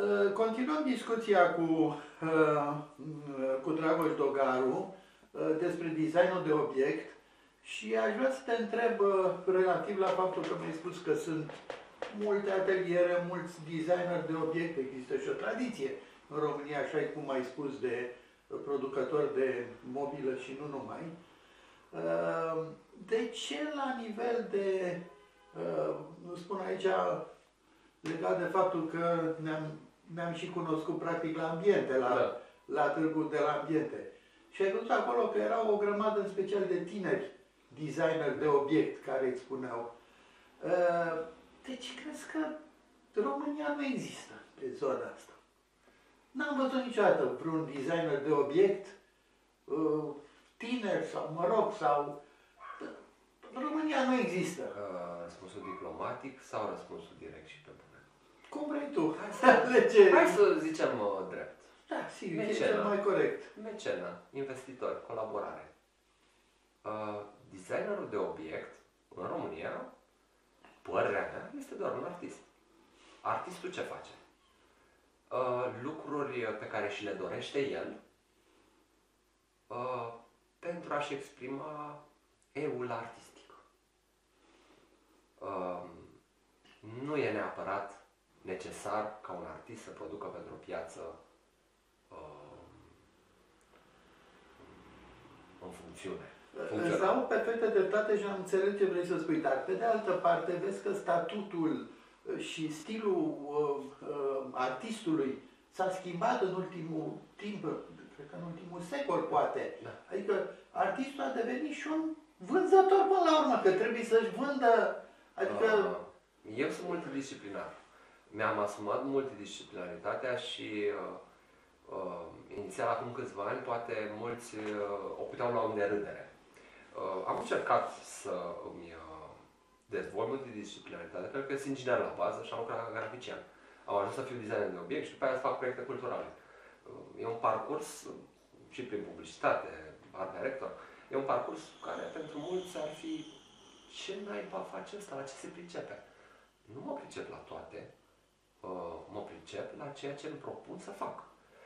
Continuăm discuția cu Dragoș Dogaru despre designul de obiect și aș vrea să te întreb relativ la faptul că mi-ai spus că sunt multe ateliere, mulți designeri de obiect, există și o tradiție în România, așa cum ai spus, de producători de mobilă și nu numai. De ce la nivel de, spun aici, legat de faptul că ne-am și cunoscut practic la ambiente, la târgul de la ambiente. Și ai văzut acolo că erau o grămadă, în special de tineri designeri de obiect, care îți spuneau. Deci crezi că România nu există pe zona asta? N-am văzut niciodată vreun designer de obiect, tineri sau, mă rog, sau... România nu există. Răspunsul diplomatic sau răspunsul direct și pe bune? Cum vrei tu? Hai să zicem drept. Da, sigur, e cel mai corect. Mecenă, investitori, colaborare. Designerul de obiect în România, părerea mea, este doar un artist. Artistul ce face? Lucruri pe care și le dorește el pentru a-și exprima eul artistic. Nu e neapărat necesar ca un artist să producă pentru o piață în funcțiune. Îți dau perfectă dreptate și am înțeles ce vrei să spui, dar pe de altă parte vezi că statutul și stilul artistului s-a schimbat în ultimul timp, cred că în ultimul secol poate. Da. Adică artistul a devenit și un vânzător până la urmă, că trebuie să-și vândă, adică... Eu sunt multidisciplinar. Mi-am asumat multidisciplinaritatea și inițial, acum câțiva ani, poate mulți o puteau lua în derâdere. Am încercat să îmi dezvolt multidisciplinaritatea, pentru că sunt inginer la bază și am lucrat ca grafician. Am ajuns să fiu designer de obiect și după aia să fac proiecte culturale. E un parcurs, și prin publicitate, art director, e un parcurs care pentru mulți ar fi ce naiba face ăsta, la ce se pricepe. Nu mă pricep la toate, mă pricep la ceea ce îmi propun să fac.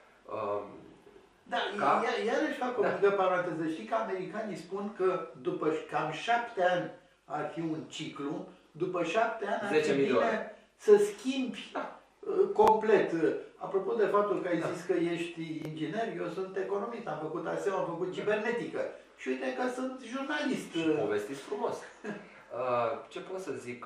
Da, iarăși fac o mică paranteză. Știi că americanii spun că după cam 7 ani ar fi un ciclu, după 7 ani ar fi bine să schimbi complet. Apropo de faptul că ai zis că ești inginer, eu sunt economist, am făcut ASEO, am făcut cibernetică. Și uite că sunt jurnalist. Și povestiți frumos. Ce pot să zic?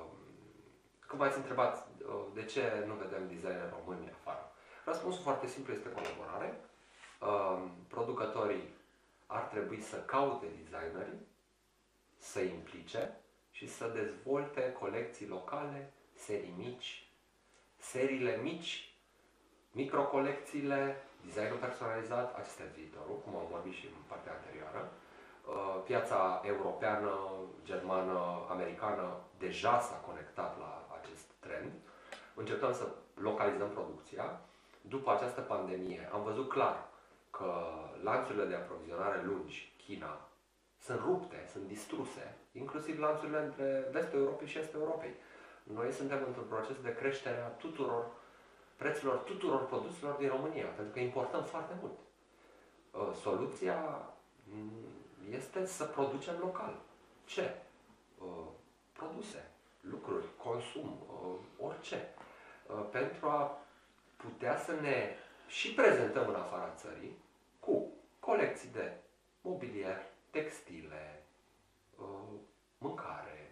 Că m-ați întrebat de ce nu vedem designer români afară. Răspunsul foarte simplu este colaborare. Producătorii ar trebui să caute designerii, să implice și să dezvolte colecții locale, serii mici, seriile mici, microcolecțiile, designul personalizat, acesta e viitorul, cum am vorbit și în partea anterioară. Piața europeană, germană, americană deja s-a conectat la acest trend. Încercăm să localizăm producția. După această pandemie am văzut clar că lanțurile de aprovizionare lungi, China, sunt rupte, sunt distruse, inclusiv lanțurile între vestul Europei și estul Europei. Noi suntem într-un proces de creștere a prețurilor tuturor produselor din România, pentru că importăm foarte mult. Soluția este să producem local. Ce? Produse, lucruri, consum, orice. Pentru a putea să ne și prezentăm în afara țării cu colecții de mobilier, textile, mâncare,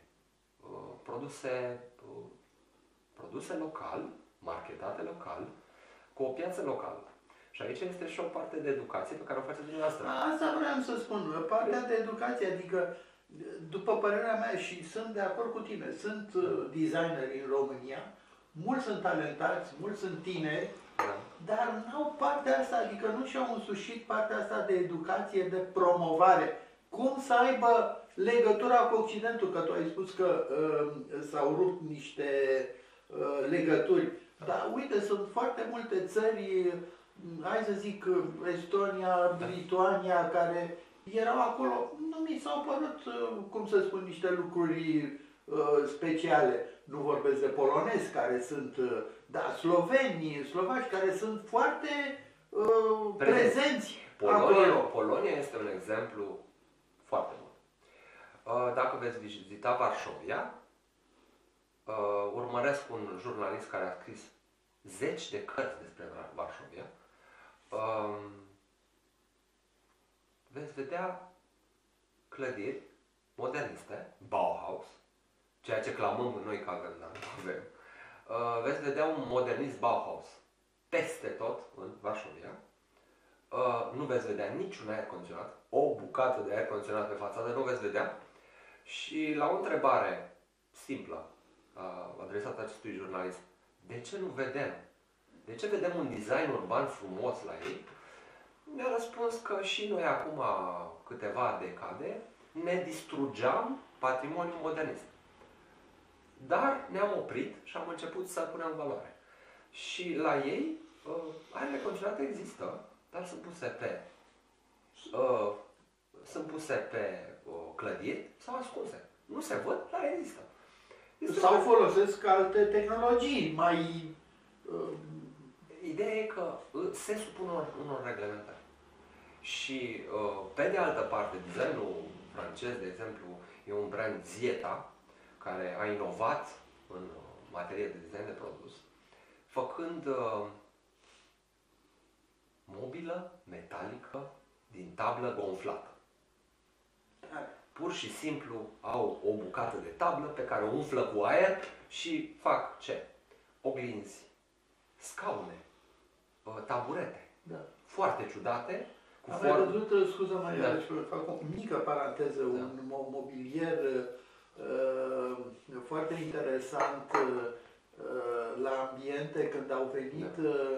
produse local, marketate local, cu o piață locală. Și aici este și o parte de educație pe care o faceți dumneavoastră. Asta vreau să spun. Partea de educație, adică, după părerea mea, și sunt de acord cu tine, sunt designeri în România, mulți sunt talentați, mulți sunt tineri, dar n-au partea asta, adică nu și-au însușit partea asta de educație, de promovare. Cum să aibă legătura cu Occidentul, că tu ai spus că s-au rupt niște legături. Dar uite, sunt foarte multe țări, hai să zic Estonia, Lituania, care erau acolo, nu mi s-au părut, cum să spun, niște lucruri speciale. Nu vorbesc de polonezi care sunt, da, sloveni, slovaci care sunt foarte prezenți acolo. Polonia este un exemplu foarte bun. Dacă veți vizita Varșovia, urmăresc un jurnalist care a scris zeci de cărți despre Varșovia, veți vedea clădiri moderniste, Bauhaus, ceea ce clamăm noi că avem, dar nu avem. Veți vedea un modernist Bauhaus peste tot în Varșovia. Nu veți vedea niciun aer condiționat, o bucată de aer condiționat pe fațadă nu veți vedea. Și la o întrebare simplă adresată acestui jurnalist, de ce nu vedem? De ce vedem un design urban frumos la ei? Mi-a răspuns că și noi acum câteva decade ne distrugeam patrimoniul modernist. Dar ne-am oprit și am început să punem în valoare. Și la ei, aerele condiționate există, dar sunt puse pe clădiri sau ascunse. Nu se văd, dar există. Sau folosesc alte tehnologii mai... Ideea e că se supun unor reglementări. Și pe de altă parte, designul francez, de exemplu, e un brand Zieta, care a inovat în materie de design de produs, făcând mobilă metalică din tablă gonflată. Pur și simplu au o bucată de tablă pe care o umflă cu aer și fac ce? Oglinzi, scaune, taburete. Da. Foarte ciudate. Am mai văzut, scuză-mă, fac o mică paranteză, un mobilier foarte interesant la ambiente când au venit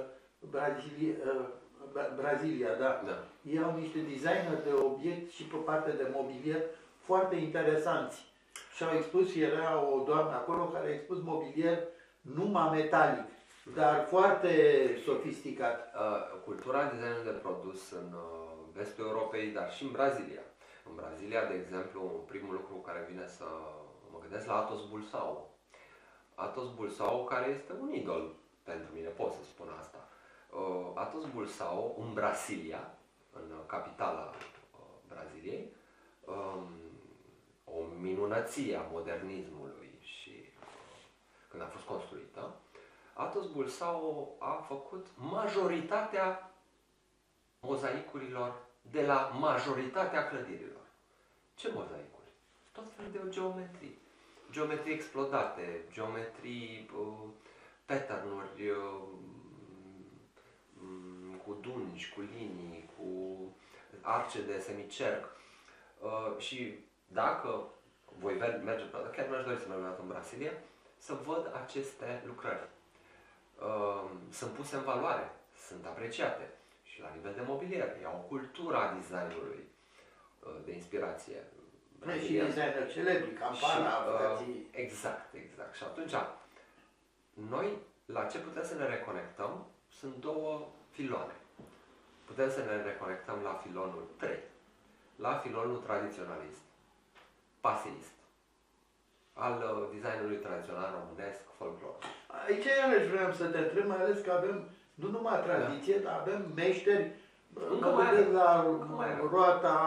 Brazilia, da. Ei au niște designeri de obiect și pe partea de mobilier foarte interesanți. Și au expus, era o doamnă acolo care a expus mobilier numai metalic, dar foarte sofisticat. Cultura designului de produs în vestul Europei, dar și în Brazilia. În Brazilia, de exemplu, primul lucru care vine să mă gândesc la Atos Bulsao. Atos Bulsao, care este un idol pentru mine, pot să spun asta. Atos Bulsao, în Brasilia, în capitala Braziliei, o minunăție a modernismului și când a fost construită, Atos Bulsao a făcut majoritatea mozaicurilor de la majoritatea clădirilor. Ce mozaicuri? Tot felul de geometrii. Geometrii explodate, geometrii, pattern-uri cu dungi, cu linii, cu arce de semicerc. Și dacă voi merge, chiar mi-aș dori să merg în Brasilia, să văd aceste lucrări. Sunt puse în valoare, sunt apreciate. Și la nivel de mobilier, au cultura designului de inspirație. Și designer celebri, Campana, exact. Și atunci, noi la ce putem să ne reconectăm sunt două filoane. Putem să ne reconectăm la filonul 3, la filonul tradiționalist, paseist, al designului tradițional românesc, folclor. Aici iarăși vreau să te întreb, mai ales că avem nu numai tradiție, dar avem meșteri. Mă gândesc la roata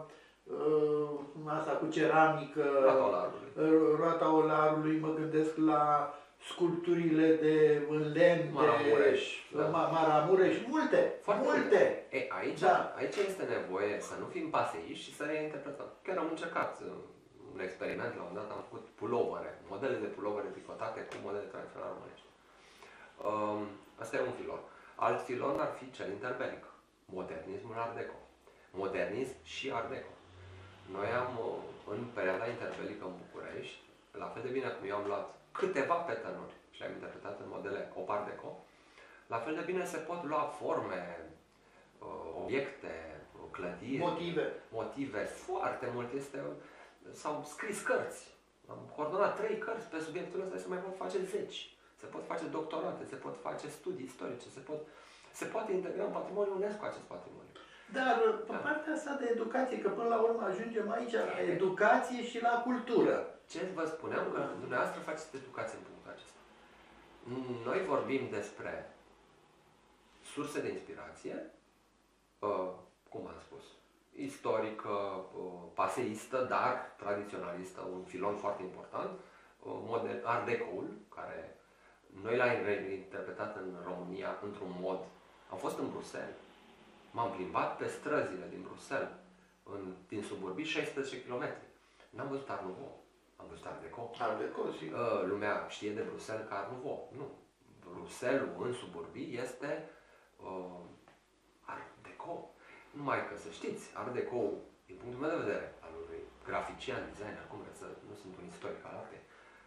asta cu ceramică, roata Olarului, mă gândesc la sculpturile de în lemn, Maramureș, multe. Aici este nevoie să nu fim paseiști și să reinterpretăm. Chiar am încercat un experiment, la un dat am făcut pulovere, modele de pulovere tricotate cu modele tradiționale românești. Asta e un filon. Alt filon ar fi cel interbelic, modernismul art deco. Modernism și art deco. Noi am, în perioada interbelică în București, la fel de bine cum eu am luat câteva pattern-uri și le-am interpretat în modele art deco, la fel de bine se pot lua forme, obiecte, clădiri, motive, foarte mult. S-au scris cărți. Am coordonat 3 cărți pe subiectul ăsta și se mai pot face 10. Se pot face doctorate, se pot face studii istorice, se poate integra în patrimoniul UNESCO acest patrimoniu. Dar pe partea asta de educație, că până la urmă ajungem aici la educație și la cultură. Ce vă spuneam, că dumneavoastră faceți educație în punctul acesta. Noi vorbim despre surse de inspirație, cum am spus, istorică, paseistă, dar tradiționalistă, un filon foarte important, Art Deco-ul, care noi l-am reinterpretat în România într-un mod. Am fost în Bruxelles, m-am plimbat pe străzile din Bruxelles, din suburbii, 16 km. N-am văzut Art Nouveau, am văzut Art Deco. Art Deco, lumea știe de Bruxelles ca Art Nouveau. Nu. Bruxelles în suburbii este Art Deco. Numai că să știți, Art Deco, din punctul meu de vedere, al unui grafician, designer, cum vreți să, nu sunt un istoric al artei,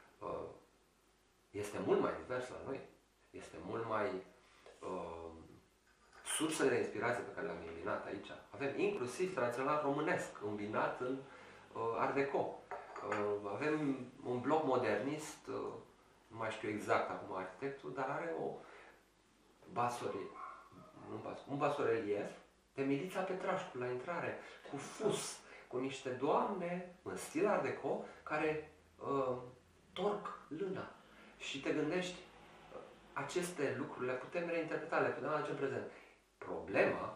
este mult mai divers la noi. Este mult mai sursele de inspirație pe care le-am îmbinat aici. Avem inclusiv tradițional românesc, îmbinat în Art Deco. Avem un bloc modernist, nu mai știu exact acum arhitectul, dar are un basorelief de Milița Petrașcu la intrare, cu fus, cu niște doamne în stil Art Deco care torc lâna. Și te gândești, aceste lucruri le putem reinterpreta, le putem aduce în prezent. Problema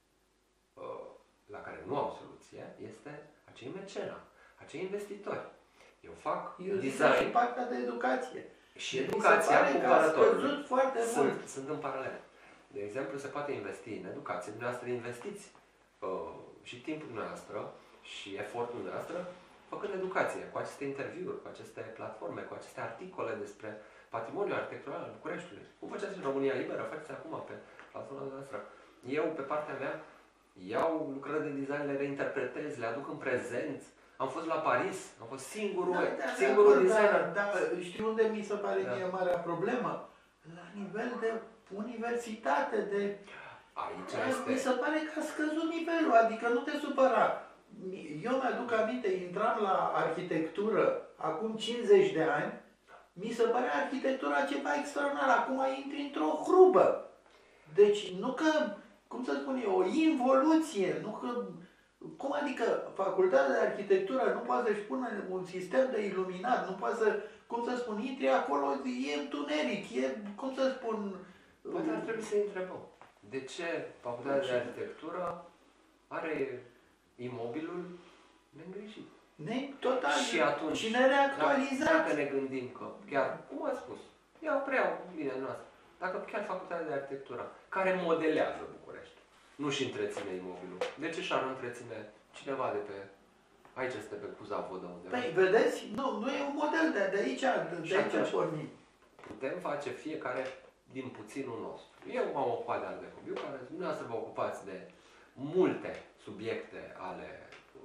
la care nu au soluție este acei mecena, acei investitori. Eu fac design și partea de educație. Și educația cumpărătorului sunt în paralel. De exemplu, se poate investi în educație. Dumneavoastră investiți și timpul dumneavoastră și efortul dumneavoastră făcând educație, cu aceste interviuri, cu aceste platforme, cu aceste articole despre patrimoniul arhitectural al Bucureștiului. Cum faceți în România Liberă, faceți acum pe platforma noastră. Eu, pe partea mea, iau lucrări de design, le reinterpretez, le aduc în prezent. Am fost la Paris, am fost singurul designer. Dar știu unde mi se pare mie marea problemă? La nivel de universitate, mi se pare că a scăzut nivelul, adică nu te supăra. Eu mi-aduc aminte, intram la arhitectură acum 50 de ani, mi se părea arhitectura ceva extraordinar, acum intri într-o hrubă. Deci nu că, cum să spun eu, o involuție, nu că... Cum adică facultatea de arhitectură nu poate să-și pună un sistem de iluminat, nu poate să, cum să spun, intri acolo, e întuneric, e, cum să spun... Poate ar trebui să întrebăm. De ce facultatea de arhitectură are imobilul neîngrijit? Total. Și atunci, și nereactualizat. Dacă ne gândim că, chiar, cum ați spus, eu preiau bine noastră, dacă chiar facultatea de arhitectură, care modelează București, nu-și întreține imobilul, de ce și-ar întreține cineva de pe... Aici este pe Cuza Vodă undeva. Păi, vedeți? Nu e un model de aici pornim. Putem face fiecare din puținul nostru. Eu m-am ocupat de Art Deco, care dumneavoastră vă ocupați de multe subiecte ale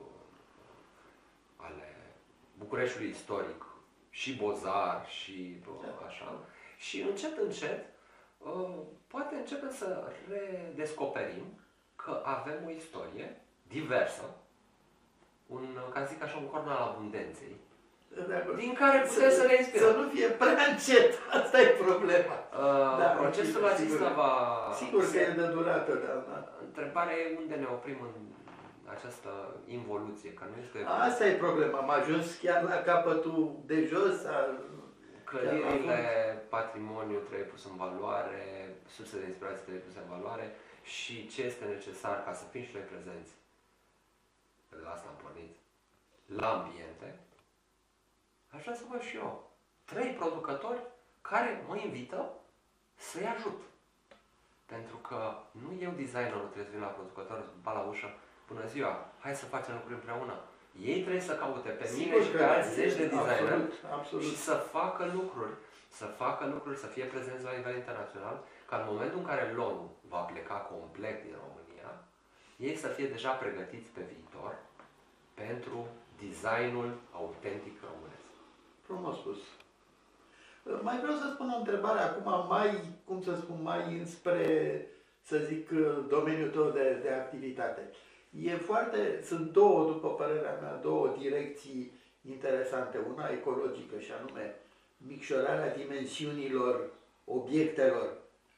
Bucureștiului istoric, și Bozar, și așa. Și încet, poate începem să redescoperim că avem o istorie diversă, ca să zic așa, un corn al abundenței, din care putem să ne inspirăm. Să nu fie prea încet, asta e problema. Procesul acesta va... Sigur că e de durată, da. Întrebarea e unde ne oprim în această involuție, că nu este... Asta e problema, am ajuns chiar la capătul de jos al... Clădirile, patrimoniul trebuie pus în valoare, surse de inspirație trebuie puse în valoare și ce este necesar ca să fim și noi prezenți. De la asta am pornit. La ambiente. Aș vrea să văd și eu 3 producători care mă invită să-i ajut. Pentru că nu eu, designerul, trebuie să vin la producător, ba la ușă, bună ziua, hai să facem lucruri împreună. Ei trebuie să caute pe mine și pe alți zeci de designeri și să facă lucruri, să fie prezenți la nivel internațional, ca în momentul în care LON va pleca complet din România, ei să fie deja pregătiți pe viitor pentru designul autentic românesc. Frumos spus. Mai vreau să spun o întrebare acum mai înspre, să zic, domeniul tău de activitate. Sunt două, după părerea mea, două direcții interesante. Una ecologică și anume micșorarea dimensiunilor obiectelor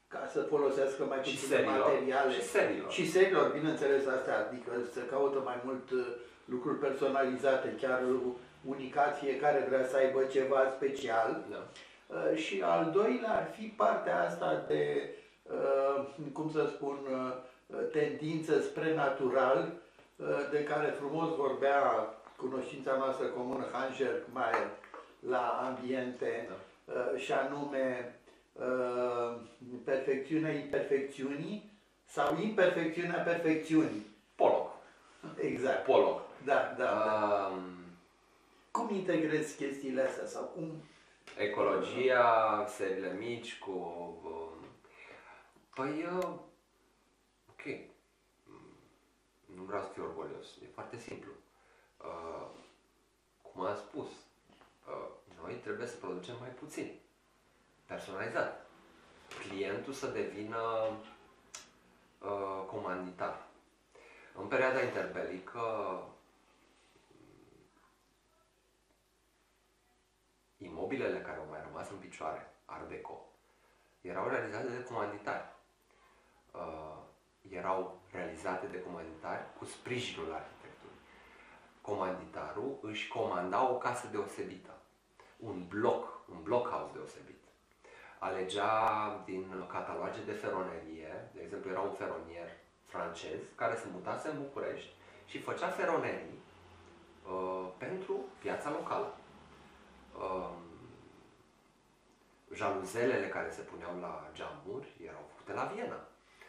ca să folosească mai Și puține serilor, materiale. și serilor. Și serilor, bineînțeles, astea, adică să caută mai mult lucruri personalizate, chiar unicat, fiecare vrea să aibă ceva special. Da. Și al doilea ar fi partea asta de, cum să spun, tendință spre natural, de care frumos vorbea cunoștința noastră comună Hans Jerkmaier la ambiente, Da. și anume perfecțiunea imperfecțiunii sau imperfecțiunea perfecțiunii. Pollock. Exact. Pollock. Da. Cum integrezi chestiile astea sau cum? Ecologia, seriile mici cu... Păi, ok, nu vreau să fiu orgolios, e foarte simplu. Cum am spus, noi trebuie să producem mai puțin, personalizat. Clientul să devină comanditar. În perioada interbelică, imobilele care au mai rămas în picioare, Art Deco, erau realizate de comanditari. Erau realizate de comanditari cu sprijinul arhitectului. Comanditarul își comanda o casă deosebită, un blockhouse deosebit. Alegea din cataloage de feronerie, de exemplu era un feronier francez care se mutase în București și făcea feronerii pentru piața locală. Jaluzelele care se puneau la geamuri erau făcute la Viena.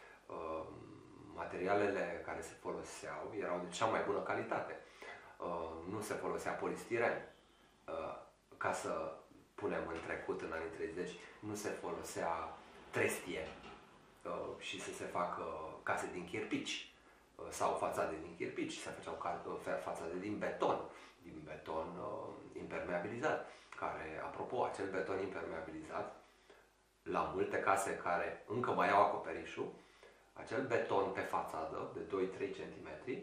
Materialele care se foloseau erau de cea mai bună calitate. Nu se folosea polistiren. Ca să punem în trecut, în anii 30, nu se folosea trestie și să se facă case din chirpici sau fațade din chirpici. Se făceau fațade din beton impermeabilizat. Care, apropo, acel beton impermeabilizat, la multe case care încă mai au acoperișul, acel beton pe fațadă de 2-3 cm,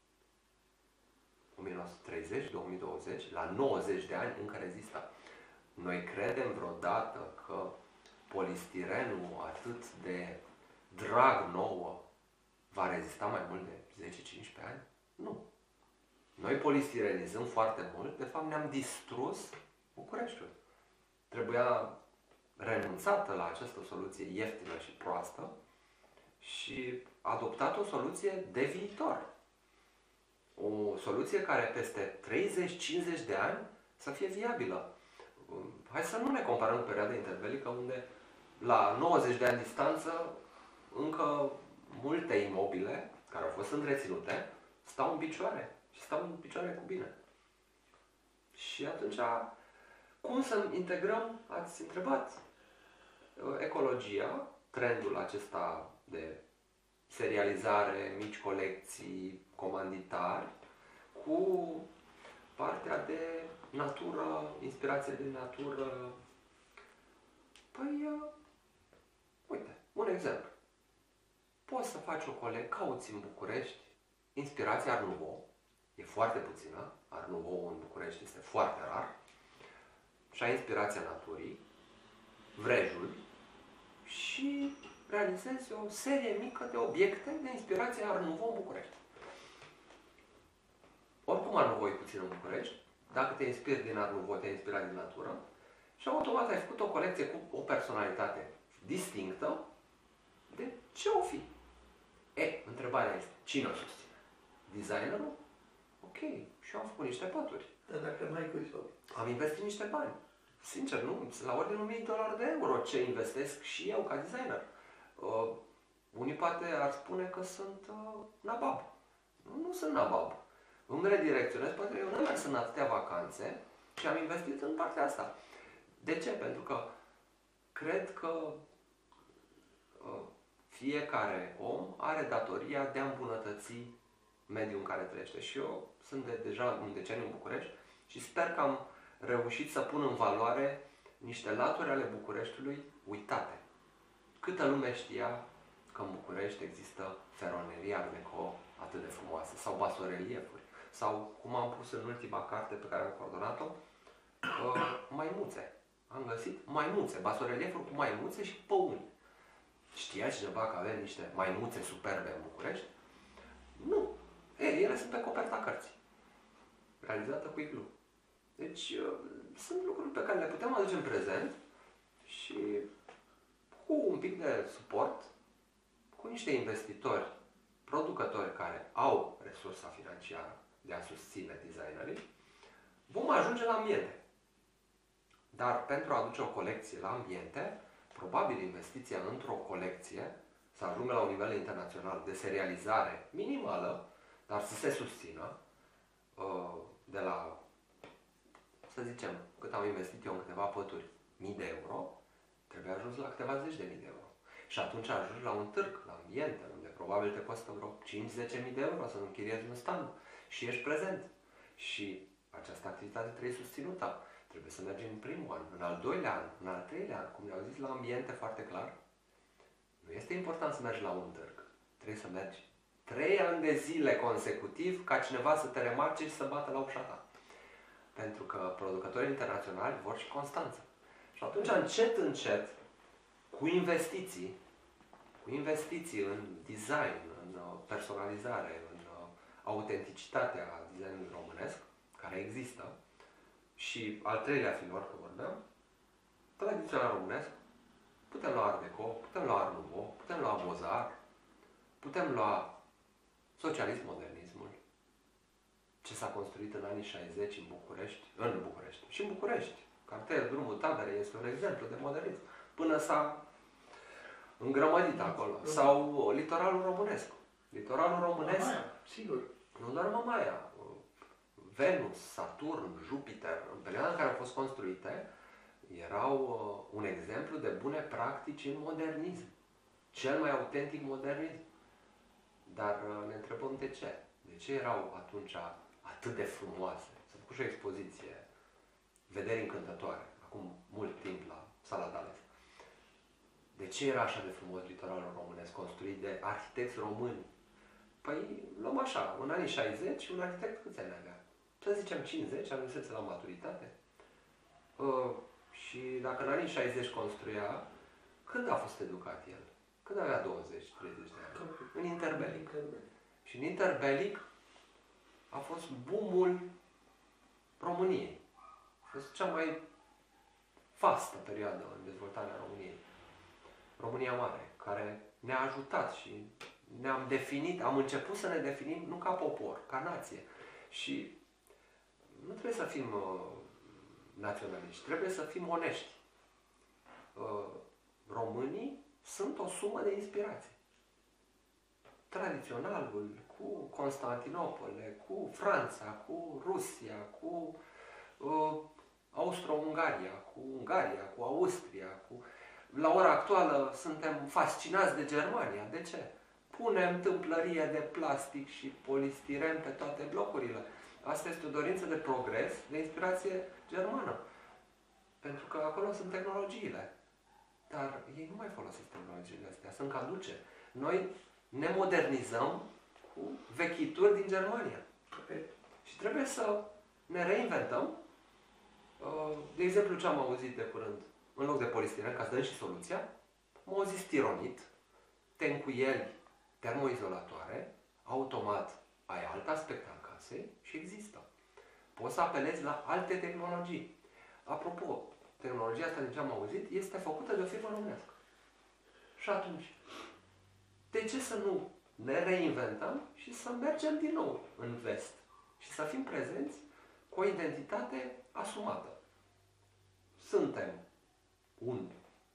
1930-2020, la 90 de ani încă rezistă. Noi credem vreodată că polistirenul atât de drag nouă va rezista mai mult de 10-15 ani? Nu. Noi polistirenizăm foarte mult, de fapt ne-am distrus Bucureștiul. Trebuia renunțată la această soluție ieftină și proastă și adoptat o soluție de viitor. O soluție care peste 30-50 de ani să fie viabilă. Hai să nu ne comparăm cu perioada interbelică unde la 90 de ani distanță încă multe imobile care au fost întreținute stau în picioare și stau în picioare cu bine. Și atunci, cum să integrăm, ați întrebat, ecologia, trendul acesta de serializare, mici colecții, comanditari, cu partea de natură, inspirație din natură. Păi, uite, un exemplu. Poți să faci o colecție, cauți în București, inspirația Art Nouveau, e foarte puțină, Art Nouveau în București este foarte rar, și ai inspirația naturii, vrejul, și realizezi o serie mică de obiecte de inspirație Art Nouveau în București. Oricum Art Nouveau e puțin în București, dacă te inspiri din Art Nouveau, te inspiri din natură și automat ai făcut o colecție cu o personalitate distinctă de ce o fi. Întrebarea este, cine o susține? Designerul? Ok, și eu am făcut niște paturi. Dar dacă n-ai cui să... Am investit niște bani. Sincer, nu, la ordinul $1000 de euro ce investesc și eu ca designer. Unii poate ar spune că sunt nabab. Nu sunt nabab. Îmi redirecționez, pentru că eu nu mers în atâtea vacanțe și am investit în partea asta. De ce? Pentru că cred că fiecare om are datoria de a îmbunătăți mediul în care trăiește. Și eu sunt deja un deceniu în București și sper că am reușit să pun în valoare niște laturi ale Bucureștiului uitate. Câtă lume știa că în București există feroneria Art Deco atât de frumoasă, sau basoreliefuri, sau, cum am pus în ultima carte pe care am coordonat-o, maimuțe. Am găsit maimuțe, basoreliefuri cu maimuțe și păuni. Știa cineva că avem niște maimuțe superbe în București? Nu. Ele sunt pe coperta cărții. Realizată cu iglu. Deci sunt lucruri pe care le putem aduce în prezent și cu un pic de suport, cu niște investitori, producători care au resursa financiară de a susține designerii, vom ajunge la ambiente. Dar pentru a aduce o colecție la ambiente, probabil investiția într-o colecție să ajungă la un nivel internațional de serializare minimală, dar să se susțină de la, să zicem, cât am investit eu în câteva pături, mii de euro, trebuie ajuns la câteva zeci de mii de euro. Și atunci ajungi la un târg, la ambiente, unde probabil te costă vreo 5-10 mii de euro să închiriezi un stand și ești prezent. Și această activitate trebuie susținută. Trebuie să mergem în primul an, în al doilea an, în al treilea an, cum ne-au zis la ambiente foarte clar. Nu este important să mergi la un târg. Trebuie să mergi 3 ani de zile consecutiv ca cineva să te remarce și să bată la ușa ta. Pentru că producătorii internaționali vor și constanță. Și atunci, încet, încet, cu investiții în design, în personalizare, în autenticitatea designului românesc, care există, și al treilea filor, că vorbeam, tradițional românesc, putem lua Art Deco, putem lua Art Nouveau, putem lua Beaux-Arts, putem lua socialism-modernismul, ce s-a construit în anii 60 în București și în București. Cartierul Drumul Taberei este un exemplu de modernism, până s-a îngrămădit acolo. Sau litoralul românesc. Litoralul românesc, Mamaia, sigur. nu doar Mamaia, Venus, Saturn, Jupiter, în perioada în care au fost construite, erau un exemplu de bune practici în modernism. Cel mai autentic modernism. Dar ne întrebăm de ce. De ce erau atunci atât de frumoase? S-a făcut și o expoziție, vederi încântătoare, acum mult timp la Sala Dales. De ce era așa de frumos litoralul românesc, construit de arhitecți români? Păi, luăm așa, în anii 60, un arhitect câți ani avea? Să zicem 50, ajunsese la maturitate. Și dacă în anii 60 construia, când a fost educat el? Când avea 20-30 de ani? În interbelic. Și în interbelic a fost boom-ul României. A fost cea mai vastă perioadă în dezvoltarea României. România Mare, care ne-a ajutat și ne-am definit, am început să ne definim nu ca popor, ca nație. Și nu trebuie să fim naționaliști, trebuie să fim onești. Românii sunt o sumă de inspirații. Tradiționalul, cu Constantinopole, cu Franța, cu Rusia, cu Austro-Ungaria, cu Ungaria, cu Austria, cu... La ora actuală suntem fascinați de Germania. De ce? Punem tâmplărie de plastic și polistiren pe toate blocurile. Asta este o dorință de progres, de inspirație germană. Pentru că acolo sunt tehnologiile. Dar ei nu mai folosesc tehnologiile astea, sunt caduce. Noi ne modernizăm cu vechituri din Germania. Și trebuie să ne reinventăm. De exemplu, ce am auzit de curând, în loc de polistiren, ca să dăm și soluția, am auzit stironit, tencuieli termoizolatoare, automat ai alt aspect al casei și există. Poți să apelezi la alte tehnologii. Apropo, tehnologia asta, de ce am auzit, este făcută de o firmă românească. Și atunci, de ce să nu ne reinventăm și să mergem din nou în vest și să fim prezenți cu o identitate asumată? Suntem un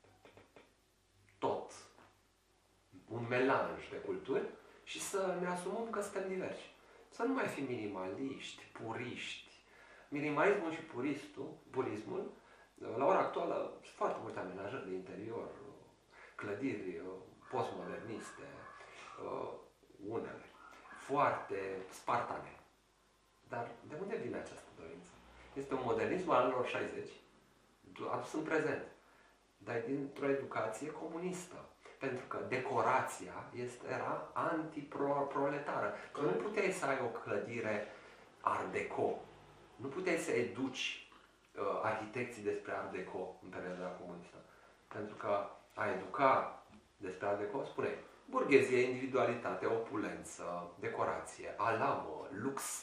tot, un melanj de culturi și să ne asumăm că suntem diversi. Să nu mai fim minimaliști, puriști. Minimalismul și purismul, la ora actuală, sunt foarte multe amenajări de interior, clădiri postmoderniste, unele, foarte spartane. Dar de unde vine această dorință? Este un modernism al anilor 60, adus în prezent, dar dintr-o educație comunistă. Pentru că decorația era antiproletară. Că nu puteai să ai o clădire Art Deco. Nu puteai să educi arhitecții despre Art Deco în perioada comunistă. Pentru că a educa despre Art Deco spune burghezie, individualitate, opulență, decorație, alamă, lux,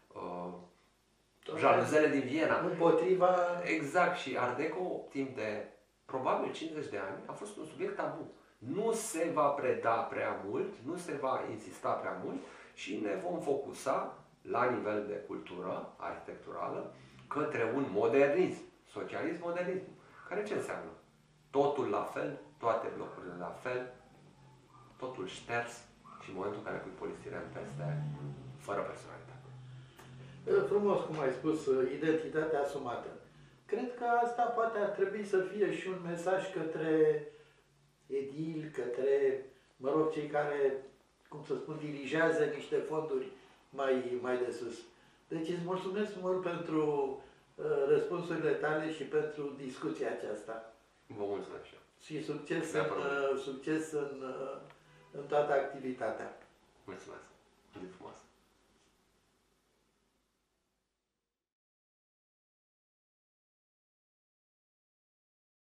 jaluzele din Viena. Împotriva... Exact, și Art Deco, timp de probabil 50 de ani, a fost un subiect tabu. Nu se va preda prea mult, nu se va insista prea mult și ne vom focusa la nivel de cultură arhitecturală către un modernism, socialism-modernism. Care ce înseamnă? Totul la fel, toate blocurile la fel, totul șters și în momentul în care pui polistiren peste, fără personalitate. Frumos, cum ai spus, identitatea asumată. Cred că asta poate ar trebui să fie și un mesaj către edili, către, mă rog, cei care, cum să spun, dirigează niște fonduri mai de sus. Deci îți mulțumesc mult pentru răspunsurile tale și pentru discuția aceasta. Vă mulțumesc și eu. Și succes în toată activitatea. Mulțumesc. Zi frumoasă.